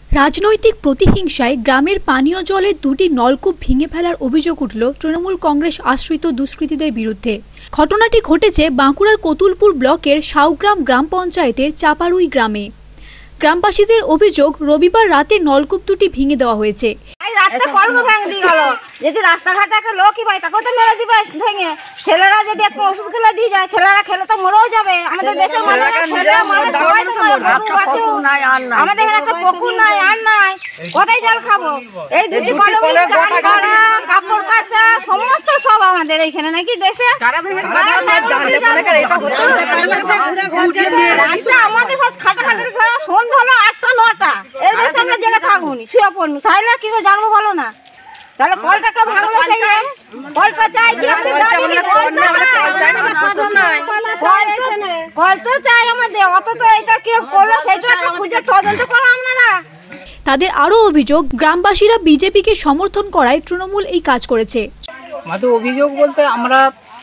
রাজনৈতিক প্রতিহিংসায় গ্রামের পানীয় জলের দুটি নলকূপ ভেঙে ফেলার অভিযোগ উঠল তৃণমূল কংগ্রেস আশ্রিত দুষ্কৃতীদের বিরুদ্ধে। ঘটনাটি ঘটেছে বাঁকুড়ার কতুলপুর ব্লকের সাউগ্রাম গ্রাম পঞ্চায়েতের চাপারুই গ্রামে। গ্রামবাসীদের অভিযোগ, রবিবার রাতে নলকূপ দুটি ভেঙে দেওয়া হয়েছে। যদি রাস্তাঘাটে একটা লোকই পাই তাকে তো মেরে দিবে ভেঙে। ছেলেরা যদি একটু ওষুধ খেলে দিয়ে যায়, ছেলেরা খেলে তো মরেও যাবে। আমাদের দেশের মানুষ ছেলেরা মানে সবাই তো মরে, গরু বাছুর, আমাদের এখানে একটা পুকুর নাই, আর নাই, কোথায় জল খাবো? এই দুটি কলমে চান করা, কাপড় কাচা, সমস্ত সব আমাদের এইখানে নাকি দেশে আমাদের সব খাটাখাটির ঘরে সন্ধ্যা হলো 8টা 9টা, এর বেশি আমরা জেগে থাকুনি, শুয়ে পড়নু, তাহলে কি করে জানবো বলো না? তাহলে কলটাকে ভাঙলো, সেই কলটা চাই কি? আপনি কল তো চাই আমাদের, অত তো এটা কে করলো সেটা একটা খুঁজে তদন্ত করো আপনারা। তাদের আরও অভিযোগ, গ্রামবাসীরা বিজেপিকে সমর্থন করায় তৃণমূল এই কাজ করেছে। আমাদের অভিযোগ বলতে, আমরা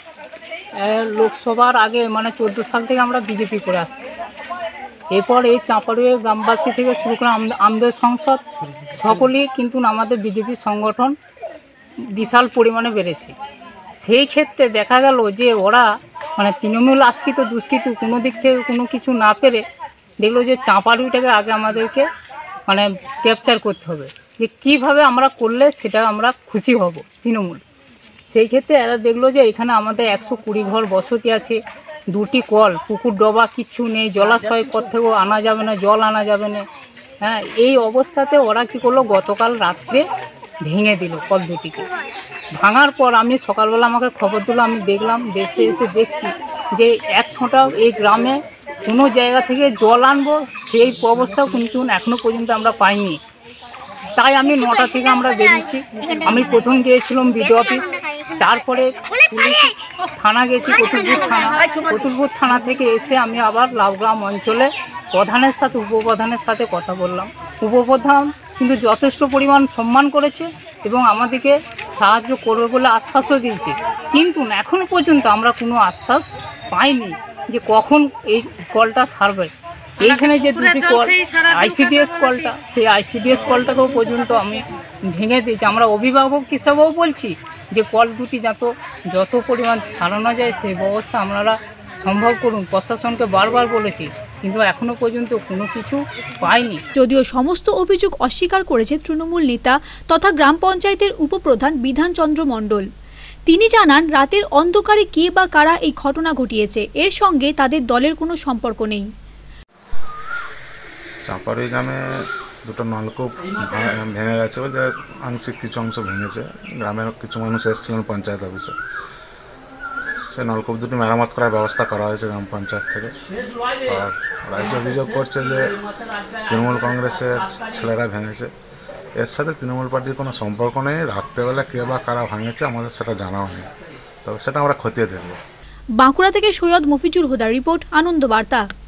লোকসভার আগে মানে 14 সাল থেকে আমরা বিজেপি করে আসছি। এরপর এই চাঁপারুই গ্রামবাসী থেকে শুরু করে আমাদের সংসদ সকলেই কিন্তু আমাদের বিজেপি সংগঠন বিশাল পরিমাণে বেড়েছে। সেই ক্ষেত্রে দেখা গেল যে ওরা মানে তৃণমূল আশ্রিত দুষ্কৃতী কোনো দিক থেকে কোনো কিছু না পেরে দেখলো যে চাঁপারুইটাকে আগে আমাদেরকে মানে ক্যাপচার করতে হবে, যে কীভাবে আমরা করলে সেটা আমরা খুশি হব তৃণমূল। সেই ক্ষেত্রে এরা দেখলো যে এখানে আমাদের 120 ঘর বসতি আছে, 2টি কল, পুকুর ডোবা কিচ্ছু নেই, জলাশয় কোথাও আনা যাবে না, জল আনা যাবে না। হ্যাঁ, এই অবস্থাতে ওরা কী করলো, গতকাল রাত্রে ভেঙে দিল কল দুটিকে। ভাঙার পর আমি সকালবেলা আমাকে খবর দিল, আমি দেখলাম, দেশে এসে দেখছি যে এক ফোঁটাও এই গ্রামে কোনো জায়গা থেকে জল আনবো সেই অবস্থাও কিন্তু এখনও পর্যন্ত আমরা পাইনি। তাই আমি 9টা থেকে আমরা বেরিয়েছি। আমি প্রথম গিয়েছিলাম বিডিও অফিস, তারপরে পুলিশ থানা গেছি, কতুলপুর থানা থেকে এসে আমি আবার লাউগ্রাম অঞ্চলে প্রধানের সাথে উপপ্রধানের সাথে কথা বললাম। উপপ্রধান কিন্তু যথেষ্ট পরিমাণ সম্মান করেছে এবং আমাদেরকে সাহায্য করবে বলে আশ্বাসও দিয়েছে, কিন্তু এখনও পর্যন্ত আমরা কোনো আশ্বাস পাইনি যে কখন এই কলটা সারবে। এইখানে যে দুটি কল, আইসিডিএস কলটা, সেই আইসিডিএস কলটাকেও পর্যন্ত আমি ভেঙে দিয়েছি। আমরা অভিভাবক হিসাবেও বলছি যে কল দুটি যত পরিমাণ সারানো যায় সেই ব্যবস্থা আপনারা সম্ভব করুন। প্রশাসনকে বারবার বলেছি, কিন্তু এখনো পর্যন্ত কোনো কিছু পাইনি। যদিও সমস্ত অভিযোগ অস্বীকার করেছে তৃণমূল নেতা তথা গ্রাম পঞ্চায়েতের উপপ্রধান বিধানচন্দ্র মণ্ডল। তিনি জানান, রাতের অন্ধকারে কে বা কারা এই ঘটনা ঘটিয়েছে এর সঙ্গে তাদের দলের কোনো সম্পর্ক নেই। চাঁপারুই গ্রামে 2টো নলকূপ ভেঙে গেছে, বলতে আংশিক কিছু অংশ ভেঙেছে। গ্রামের কিছু মানুষ এসেছিলেন পঞ্চায়েত অফিসে, সে নলকূপ দুটি মেরামত করার ব্যবস্থা করা হয়েছে গ্রাম পঞ্চায়েত থেকে। আর রাজ্য অভিযোগ করছে যে তৃণমূল কংগ্রেসের ছেলেরা ভেঙেছে। এর সাথে তৃণমূল পার্টির কোনো সম্পর্ক নেই। রাত্রেবেলা কে বা কারা ভাঙেছে আমাদের সেটা জানাও নেই, তবে সেটা আমরা খতিয়ে দেখব। বাঁকুড়া থেকে সৈয়দ মফিজুল হুদার রিপোর্ট, আনন্দ বার্তা।